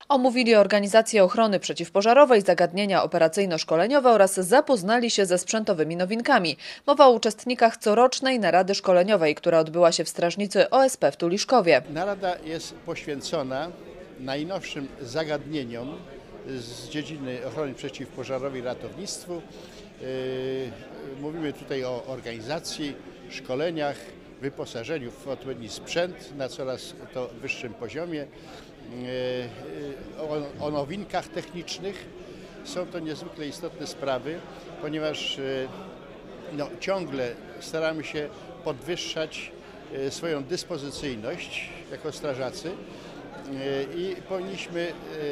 Omówili organizację ochrony przeciwpożarowej, zagadnienia operacyjno-szkoleniowe oraz zapoznali się ze sprzętowymi nowinkami. Mowa o uczestnikach corocznej narady szkoleniowej, która odbyła się w strażnicy OSP w Tuliszkowie. Narada jest poświęcona najnowszym zagadnieniom z dziedziny ochrony przeciwpożarowej i ratownictwu. Mówimy tutaj o organizacji, szkoleniach, wyposażeniu w odpowiedni sprzęt na coraz to wyższym poziomie, o nowinkach technicznych. Są to niezwykle istotne sprawy, ponieważ ciągle staramy się podwyższać swoją dyspozycyjność jako strażacy i powinniśmy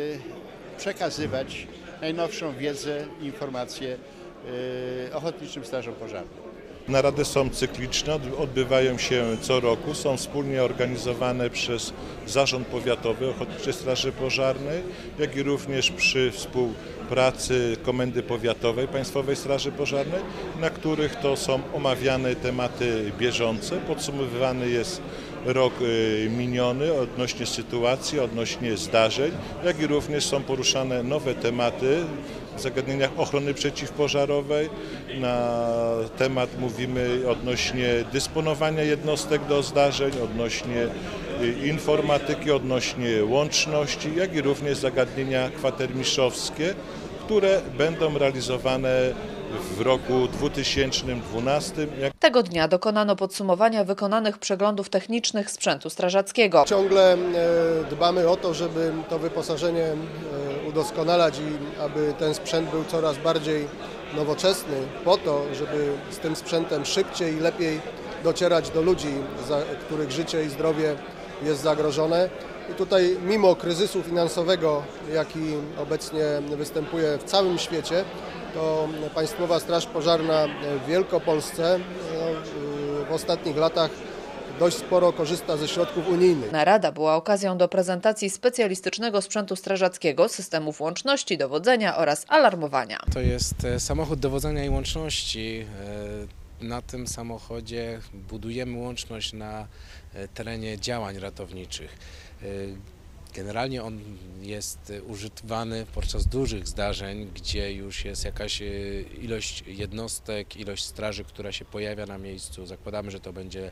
przekazywać najnowszą wiedzę i informacje ochotniczym strażom pożarnym. Narady są cykliczne, odbywają się co roku, są wspólnie organizowane przez Zarząd Powiatowy Ochotniczej Straży Pożarnej, jak i również przy współpracy Komendy Powiatowej Państwowej Straży Pożarnej, na których to są omawiane tematy bieżące. Podsumowywany jest rok miniony odnośnie sytuacji, odnośnie zdarzeń, jak i również są poruszane nowe tematy w zagadnieniach ochrony przeciwpożarowej. Na temat mówimy odnośnie dysponowania jednostek do zdarzeń, odnośnie informatyki, odnośnie łączności, jak i również zagadnienia kwatermistrzowskie, które będą realizowane w roku 2012. Tego dnia dokonano podsumowania wykonanych przeglądów technicznych sprzętu strażackiego. Ciągle dbamy o to, żeby to wyposażenie udoskonalać i aby ten sprzęt był coraz bardziej nowoczesny, po to, żeby z tym sprzętem szybciej i lepiej docierać do ludzi, których życie i zdrowie jest zagrożone. I tutaj mimo kryzysu finansowego, jaki obecnie występuje w całym świecie, to Państwowa Straż Pożarna w Wielkopolsce w ostatnich latach dość sporo korzysta ze środków unijnych. Narada była okazją do prezentacji specjalistycznego sprzętu strażackiego, systemów łączności, dowodzenia oraz alarmowania. To jest samochód dowodzenia i łączności. Na tym samochodzie budujemy łączność na terenie działań ratowniczych. Generalnie on jest używany podczas dużych zdarzeń, gdzie już jest jakaś ilość jednostek, ilość straży, która się pojawia na miejscu. Zakładamy, że to będzie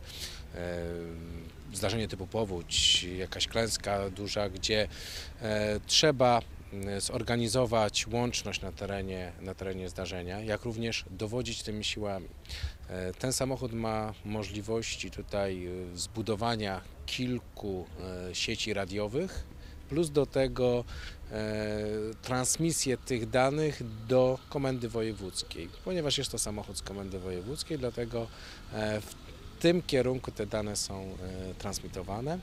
zdarzenie typu powódź, jakaś klęska duża, gdzie trzeba zorganizować łączność na terenie zdarzenia, jak również dowodzić tymi siłami. Ten samochód ma możliwości tutaj zbudowania kilku sieci radiowych, plus do tego transmisję tych danych do komendy wojewódzkiej. Ponieważ jest to samochód z komendy wojewódzkiej, dlatego w tym kierunku te dane są transmitowane.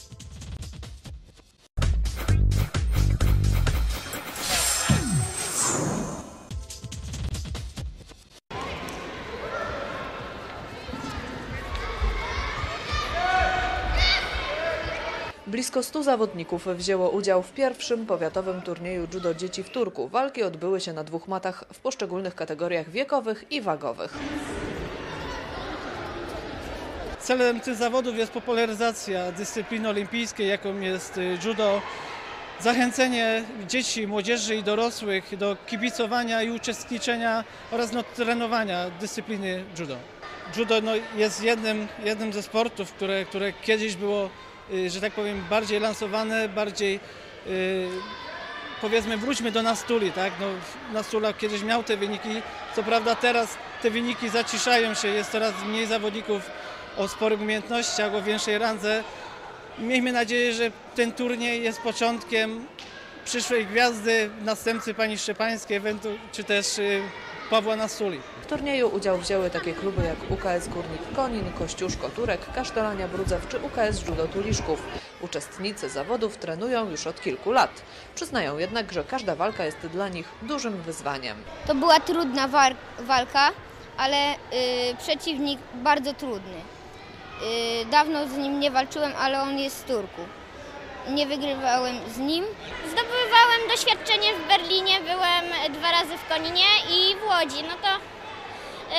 Blisko 100 zawodników wzięło udział w pierwszym powiatowym turnieju judo dzieci w Turku. Walki odbyły się na 2 matach w poszczególnych kategoriach wiekowych i wagowych. Celem tych zawodów jest popularyzacja dyscypliny olimpijskiej, jaką jest judo, zachęcenie dzieci, młodzieży i dorosłych do kibicowania i uczestniczenia oraz trenowania dyscypliny judo. Judo jest jednym ze sportów, które kiedyś było, że tak powiem, bardziej lansowane, bardziej powiedzmy wróćmy do Nastuli, tak? Nastula kiedyś miał te wyniki, co prawda teraz te wyniki zaciszają się, jest coraz mniej zawodników o sporych umiejętnościach, o większej randze. Miejmy nadzieję, że ten turniej jest początkiem przyszłej gwiazdy, następcy pani Szczepańskiej, czy też Pawła Nastuli. W turnieju udział wzięły takie kluby jak UKS Górnik Konin, Kościuszko Turek, Kasztelania Brudzew czy UKS Judo Tuliszków. Uczestnicy zawodów trenują już od kilku lat. Przyznają jednak, że każda walka jest dla nich dużym wyzwaniem. To była trudna walka, ale przeciwnik bardzo trudny. Dawno z nim nie walczyłem, ale on jest z Turku. Nie wygrywałem z nim. Zdobywałem doświadczenie w Berlinie, byłem 2 razy w Koninie i w Łodzi. No to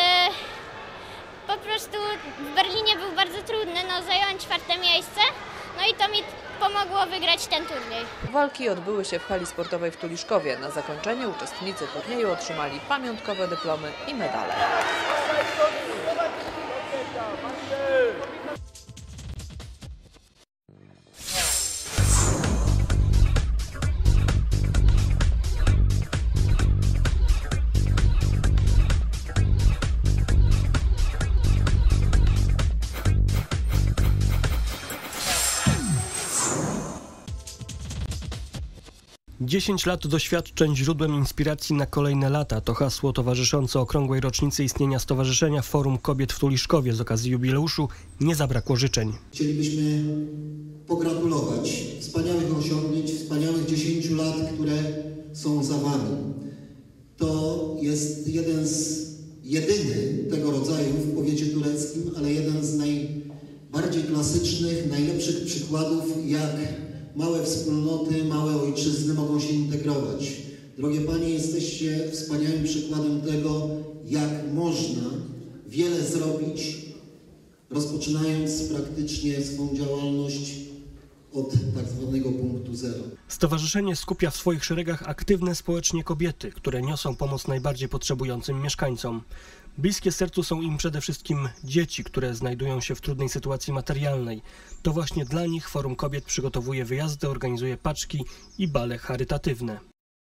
po prostu w Berlinie był bardzo trudny, zająłem 4. miejsce, no i to mi pomogło wygrać ten turniej. Walki odbyły się w hali sportowej w Tuliszkowie. Na zakończenie uczestnicy turnieju otrzymali pamiątkowe dyplomy i medale. „10 lat doświadczeń źródłem inspiracji na kolejne lata” to hasło towarzyszące okrągłej rocznicy istnienia Stowarzyszenia Forum Kobiet w Tuliszkowie. Z okazji jubileuszu nie zabrakło życzeń. Chcielibyśmy pogratulować wspaniałych osiągnięć, wspaniałych 10 lat, które są za Wami. To jest jedyny tego rodzaju w powiecie tureckim, ale jeden z najbardziej klasycznych, najlepszych przykładów, jak małe wspólnoty, małe ojczyzny mogą się integrować. Drogie Panie, jesteście wspaniałym przykładem tego, jak można wiele zrobić, rozpoczynając praktycznie swą działalność od tak zwanego punktu zero. Stowarzyszenie skupia w swoich szeregach aktywne społecznie kobiety, które niosą pomoc najbardziej potrzebującym mieszkańcom. Bliskie sercu są im przede wszystkim dzieci, które znajdują się w trudnej sytuacji materialnej. To właśnie dla nich Forum Kobiet przygotowuje wyjazdy, organizuje paczki i bale charytatywne.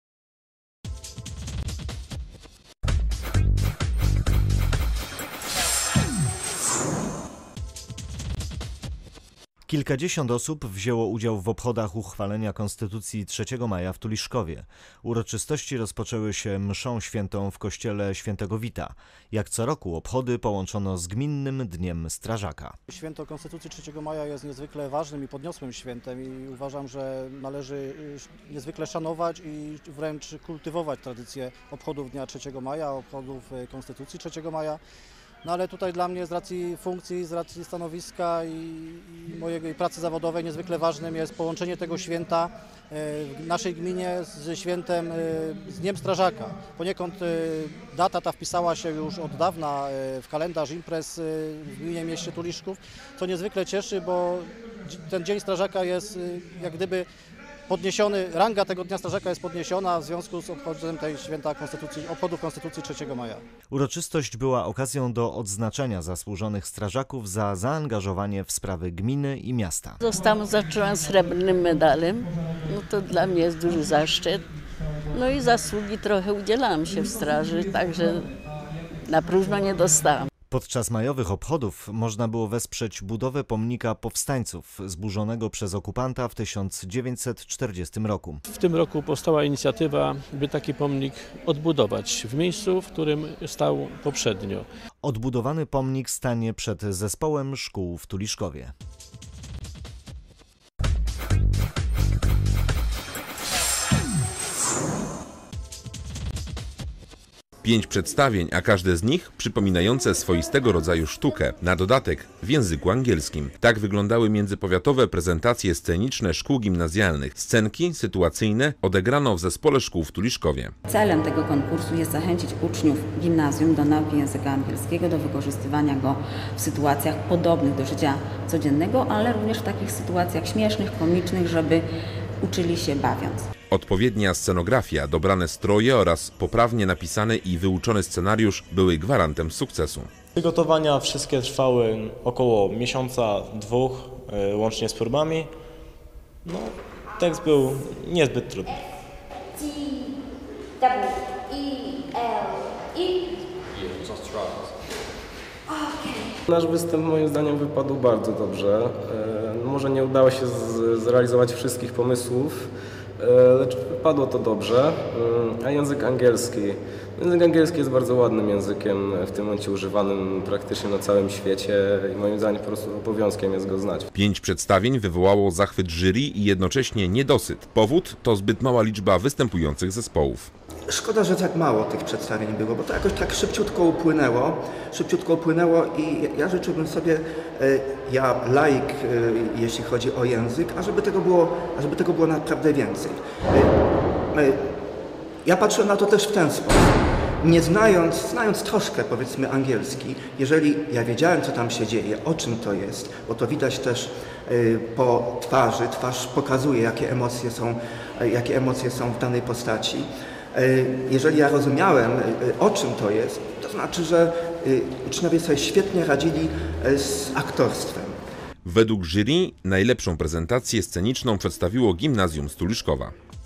Kilkadziesiąt osób wzięło udział w obchodach uchwalenia Konstytucji 3 maja w Tuliszkowie. Uroczystości rozpoczęły się mszą świętą w kościele Świętego Wita. Jak co roku obchody połączono z Gminnym Dniem Strażaka. Święto Konstytucji 3 maja jest niezwykle ważnym i podniosłym świętem i uważam, że należy niezwykle szanować i wręcz kultywować tradycję obchodów dnia 3 maja, obchodów Konstytucji 3 maja. No ale tutaj dla mnie z racji funkcji, z racji stanowiska i mojej pracy zawodowej niezwykle ważnym jest połączenie tego święta w naszej gminie ze świętem, z Dniem Strażaka. Poniekąd data ta wpisała się już od dawna w kalendarz imprez w gminie mieście Tuliszków, co niezwykle cieszy, bo ten Dzień Strażaka jest jak gdyby podniesiony, ranga tego Dnia Strażaka jest podniesiona w związku z obchodem tej święta obchodów Konstytucji 3 maja. Uroczystość była okazją do odznaczenia zasłużonych strażaków za zaangażowanie w sprawy gminy i miasta. Zaczęłam srebrnym medalem, no to dla mnie jest duży zaszczyt. No i zasługi trochę udzielałam się w straży, także na próżno nie dostałam. Podczas majowych obchodów można było wesprzeć budowę pomnika powstańców zburzonego przez okupanta w 1940 roku. W tym roku powstała inicjatywa, by taki pomnik odbudować w miejscu, w którym stał poprzednio. Odbudowany pomnik stanie przed zespołem szkół w Tuliszkowie. 5 przedstawień, a każde z nich przypominające swoistego rodzaju sztukę, na dodatek w języku angielskim. Tak wyglądały międzypowiatowe prezentacje sceniczne szkół gimnazjalnych. Scenki sytuacyjne odegrano w zespole szkół w Tuliszkowie. Celem tego konkursu jest zachęcić uczniów gimnazjum do nauki języka angielskiego, do wykorzystywania go w sytuacjach podobnych do życia codziennego, ale również w takich sytuacjach śmiesznych, komicznych, żeby uczyli się bawiąc. Odpowiednia scenografia, dobrane stroje oraz poprawnie napisany i wyuczony scenariusz były gwarantem sukcesu. Przygotowania wszystkie trwały około miesiąca, 2, łącznie z próbami. No, tekst był niezbyt trudny. Nasz występ moim zdaniem wypadł bardzo dobrze. Może nie udało się zrealizować wszystkich pomysłów, lecz wypadło to dobrze. A język angielski jest bardzo ładnym językiem, w tym momencie używanym praktycznie na całym świecie i moim zdaniem po prostu obowiązkiem jest go znać. 5 przedstawień wywołało zachwyt jury i jednocześnie niedosyt. Powód to zbyt mała liczba występujących zespołów. Szkoda, że tak mało tych przedstawień było, bo to jakoś tak szybciutko upłynęło i ja życzyłbym sobie, ja laik, jeśli chodzi o język, żeby tego było naprawdę więcej. Ja patrzę na to też w ten sposób. nie znając troszkę, powiedzmy, angielski, jeżeli ja wiedziałem, co tam się dzieje, o czym to jest, bo to widać też po twarzy, twarz pokazuje, jakie emocje są w danej postaci. Jeżeli ja rozumiałem, o czym to jest, to znaczy, że uczniowie sobie świetnie radzili z aktorstwem. Według jury najlepszą prezentację sceniczną przedstawiło Gimnazjum z Tuliszkowa.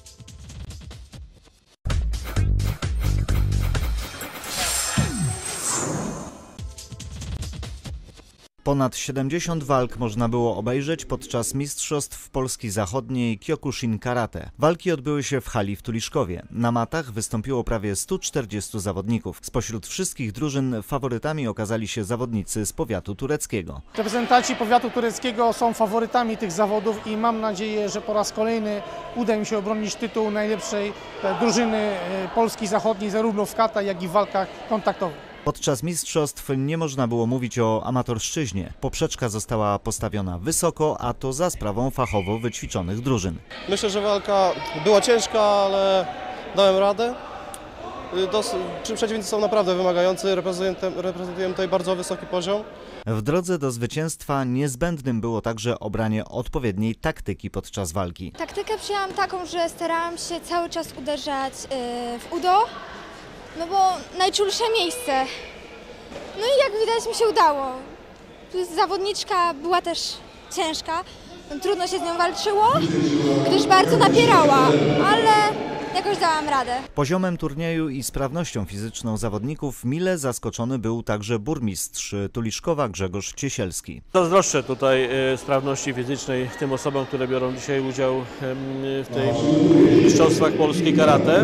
Ponad 70 walk można było obejrzeć podczas Mistrzostw Polski Zachodniej Kyokushin Karate. Walki odbyły się w hali w Tuliszkowie. Na matach wystąpiło prawie 140 zawodników. Spośród wszystkich drużyn faworytami okazali się zawodnicy z powiatu tureckiego. Reprezentanci powiatu tureckiego są faworytami tych zawodów i mam nadzieję, że po raz kolejny uda im się obronić tytuł najlepszej drużyny Polski Zachodniej zarówno w kata, jak i w walkach kontaktowych. Podczas mistrzostw nie można było mówić o amatorszczyźnie. Poprzeczka została postawiona wysoko, a to za sprawą fachowo wyćwiczonych drużyn. Myślę, że walka była ciężka, ale dałem radę. Przeciwnicy są naprawdę wymagający, reprezentujemy tutaj bardzo wysoki poziom. W drodze do zwycięstwa niezbędnym było także obranie odpowiedniej taktyki podczas walki. Taktykę przyjęłam taką, że starałam się cały czas uderzać w udo, no bo najczulsze miejsce. No i jak widać mi się udało. Zawodniczka była też ciężka, trudno się z nią walczyło, gdyż bardzo napierała, ale jakoś dałam radę. Poziomem turnieju i sprawnością fizyczną zawodników mile zaskoczony był także burmistrz Tuliszkowa Grzegorz Ciesielski. Zazdroszczę tutaj sprawności fizycznej tym osobom, które biorą dzisiaj udział w tej mistrzostwach Polski karate.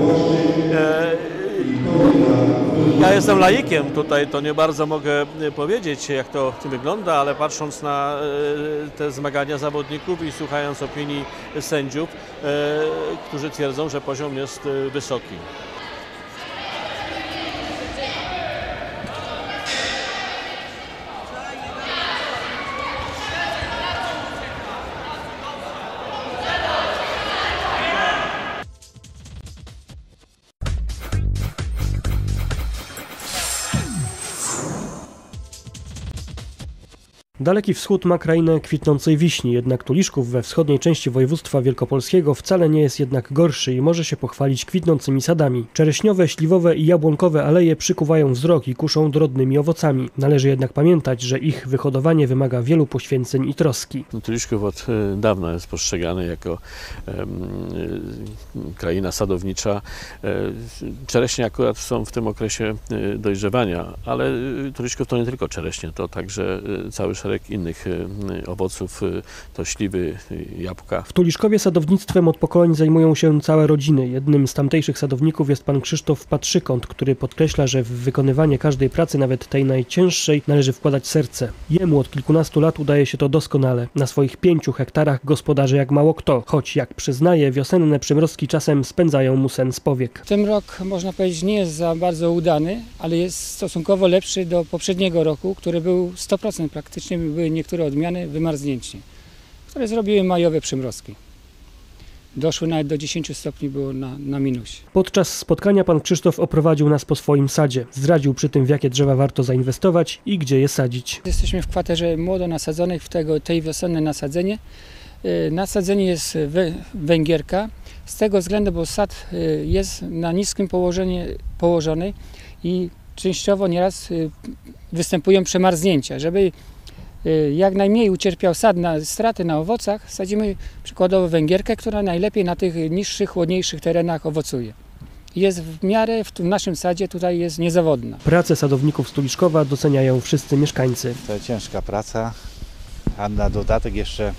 Ja jestem laikiem tutaj, to nie bardzo mogę powiedzieć, jak to wygląda, ale patrząc na te zmagania zawodników i słuchając opinii sędziów, którzy twierdzą, że poziom jest wysoki. Daleki Wschód ma krainę kwitnącej wiśni, jednak Tuliszków we wschodniej części województwa wielkopolskiego wcale nie jest jednak gorszy i może się pochwalić kwitnącymi sadami. Czereśniowe, śliwowe i jabłonkowe aleje przykuwają wzrok i kuszą drobnymi owocami. Należy jednak pamiętać, że ich wyhodowanie wymaga wielu poświęceń i troski. Tuliszków od dawna jest postrzegany jako kraina sadownicza. Czereśnie akurat są w tym okresie dojrzewania, ale Tuliszków to nie tylko czereśnie, to także cały szereg innych owoców, to śliwy, jabłka. W Tuliszkowie sadownictwem od pokoleń zajmują się całe rodziny. Jednym z tamtejszych sadowników jest pan Krzysztof Patrzykąt, który podkreśla, że w wykonywanie każdej pracy, nawet tej najcięższej, należy wkładać serce. Jemu od kilkunastu lat udaje się to doskonale. Na swoich 5 hektarach gospodarzy jak mało kto, choć jak przyznaje, wiosenne przymrozki czasem spędzają mu sen z powiek. Ten rok, można powiedzieć, nie jest za bardzo udany, ale jest stosunkowo lepszy do poprzedniego roku, który był 100% praktycznie. Były niektóre odmiany wymarznięcie, które zrobiły majowe przymrozki. Doszły nawet do 10 stopni, było na minusie. Podczas spotkania pan Krzysztof oprowadził nas po swoim sadzie. Zdradził przy tym, w jakie drzewa warto zainwestować i gdzie je sadzić. Jesteśmy w kwaterze młodo nasadzonych w tej wiosenne nasadzenie. Nasadzenie jest węgierka, z tego względu, bo sad jest na niskim położony i częściowo nieraz występują przemarznięcia. Żeby jak najmniej ucierpiał sad na straty na owocach, sadzimy przykładowo węgierkę, która najlepiej na tych niższych, chłodniejszych terenach owocuje. Jest w miarę w naszym sadzie tutaj jest niezawodna. Pracę sadowników z Tuliszkowa doceniają wszyscy mieszkańcy. To ciężka praca, a na dodatek jeszcze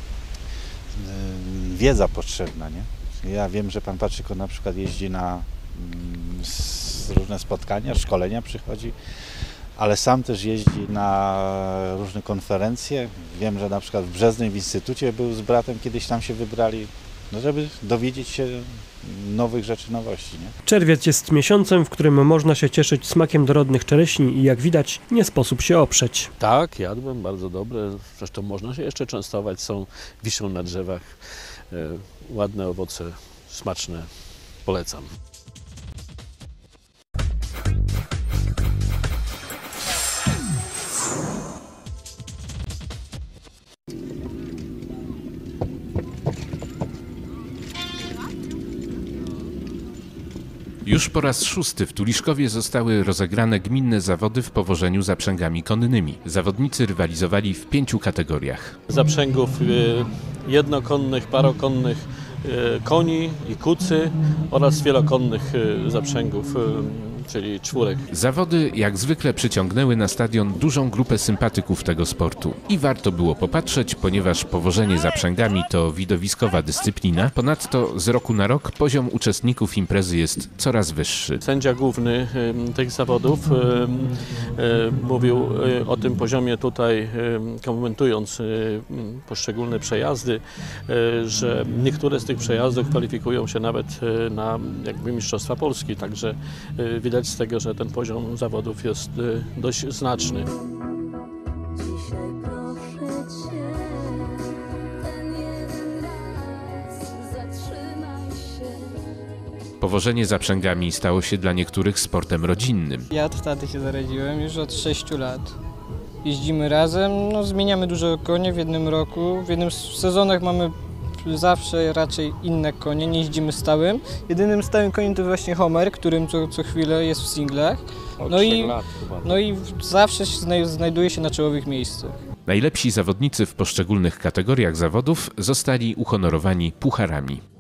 wiedza potrzebna, nie? Ja wiem, że pan Patrzyko na przykład jeździ na różne spotkania, szkolenia przychodzi, ale sam też jeździ na różne konferencje. Wiem, że na przykład w Brzeznej w Instytucie był z bratem, kiedyś tam się wybrali, no żeby dowiedzieć się nowych rzeczy, nowości. Nie? Czerwiec jest miesiącem, w którym można się cieszyć smakiem dorodnych czereśni i jak widać nie sposób się oprzeć. Tak, jadłem, bardzo dobre, zresztą można się jeszcze częstować, wiszą na drzewach, ładne owoce, smaczne, polecam. Już po raz 6 w Tuliszkowie zostały rozegrane gminne zawody w powożeniu zaprzęgami konnymi. Zawodnicy rywalizowali w 5 kategoriach. Zaprzęgów jednokonnych, parokonnych koni i kucy oraz wielokonnych zaprzęgów, czyli czwórek. Zawody jak zwykle przyciągnęły na stadion dużą grupę sympatyków tego sportu. I warto było popatrzeć, ponieważ powożenie zaprzęgami to widowiskowa dyscyplina. Ponadto z roku na rok poziom uczestników imprezy jest coraz wyższy. Sędzia główny tych zawodów mówił o tym poziomie tutaj, komentując poszczególne przejazdy, że niektóre z tych przejazdów kwalifikują się nawet na jakby Mistrzostwa Polski, także widać z tego, że ten poziom zawodów jest dość znaczny. Powożenie zaprzęgami stało się dla niektórych sportem rodzinnym. Ja od taty się zaradziłem już od 6 lat. Jeździmy razem, zmieniamy dużo konie w jednym roku. W jednym sezonach mamy zawsze raczej inne konie, nie jeździmy stałym. Jedynym stałym koniem to właśnie Homer, którym co chwilę jest w singlach. I zawsze znajduje się na czołowych miejscach. Najlepsi zawodnicy w poszczególnych kategoriach zawodów zostali uhonorowani pucharami.